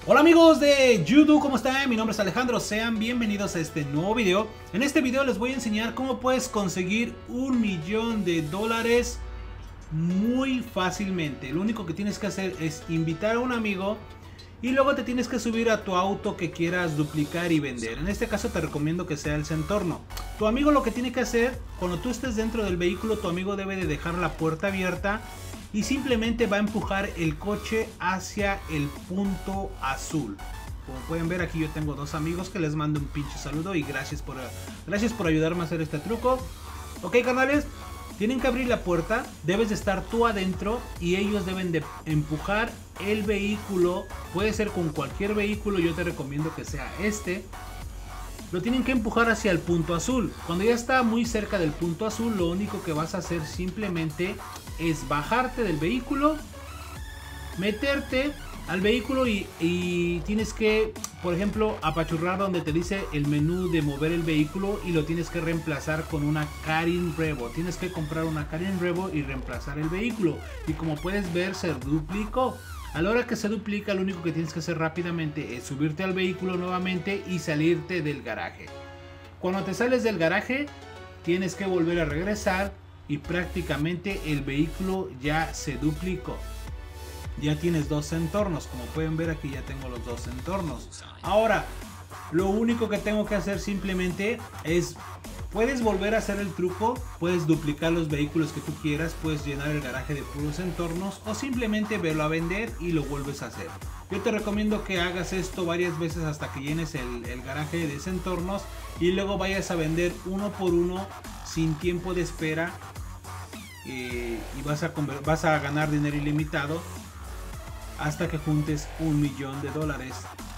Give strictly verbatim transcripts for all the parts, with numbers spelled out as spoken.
Hola amigos de YouTube, ¿cómo están? Mi nombre es Alejandro, sean bienvenidos a este nuevo video. En este video les voy a enseñar cómo puedes conseguir un millón de dólares muy fácilmente. Lo único que tienes que hacer es invitar a un amigo y luego te tienes que subir a tu auto que quieras duplicar y vender. En este caso te recomiendo que sea el Zentorno. Tu amigo lo que tiene que hacer, cuando tú estés dentro del vehículo, tu amigo debe de dejar la puerta abierta y simplemente va a empujar el coche hacia el punto azul. Como pueden ver, aquí yo tengo dos amigos que les mando un pinche saludo y gracias por, gracias por ayudarme a hacer este truco. Ok, canales, tienen que abrir la puerta, debes de estar tú adentro y ellos deben de empujar el vehículo. Puede ser con cualquier vehículo, yo te recomiendo que sea este. Lo tienen que empujar hacia el punto azul. Cuando ya está muy cerca del punto azul, lo único que vas a hacer simplemente es bajarte del vehículo, meterte al vehículo y, y tienes que, por ejemplo, apachurrar donde te dice el menú de mover el vehículo y lo tienes que reemplazar con una Karin Revo. Tienes que comprar una Karin Revo y reemplazar el vehículo. Y como puedes ver, se duplicó. A la hora que se duplica, lo único que tienes que hacer rápidamente es subirte al vehículo nuevamente y salirte del garaje. Cuando te sales del garaje, tienes que volver a regresar y prácticamente el vehículo ya se duplicó. Ya tienes dos entornos, como pueden ver aquí ya tengo los dos entornos. Ahora, lo único que tengo que hacer simplemente es... Puedes volver a hacer el truco, puedes duplicar los vehículos que tú quieras, puedes llenar el garaje de puros entornos o simplemente verlo a vender y lo vuelves a hacer. Yo te recomiendo que hagas esto varias veces hasta que llenes el, el garaje de entornos y luego vayas a vender uno por uno sin tiempo de espera eh, y vas a, vas a ganar dinero ilimitado hasta que juntes un millón de dólares.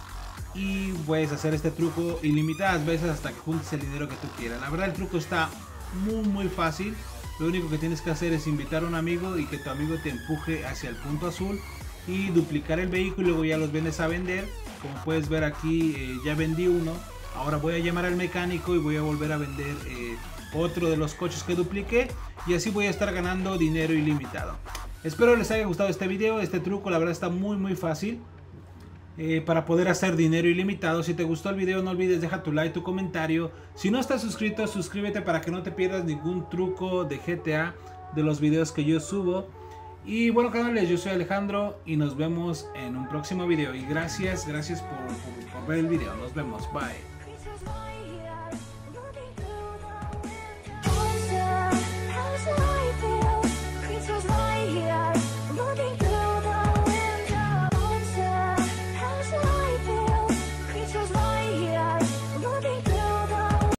Y puedes hacer este truco ilimitadas veces hasta que juntes el dinero que tú quieras. La verdad el truco está muy muy fácil. Lo único que tienes que hacer es invitar a un amigo y que tu amigo te empuje hacia el punto azul y duplicar el vehículo y luego ya los vendes a vender. Como puedes ver aquí eh, ya vendí uno. Ahora voy a llamar al mecánico y voy a volver a vender eh, otro de los coches que dupliqué y así voy a estar ganando dinero ilimitado. Espero les haya gustado este video, este truco la verdad está muy muy fácil. Eh, para poder hacer dinero ilimitado. Si te gustó el video no olvides dejar tu like, tu comentario. Si no estás suscrito, suscríbete para que no te pierdas ningún truco de G T A de los videos que yo subo. Y bueno canales, yo soy Alejandro y nos vemos en un próximo video. Y gracias, gracias por, por, por ver el video. Nos vemos, bye.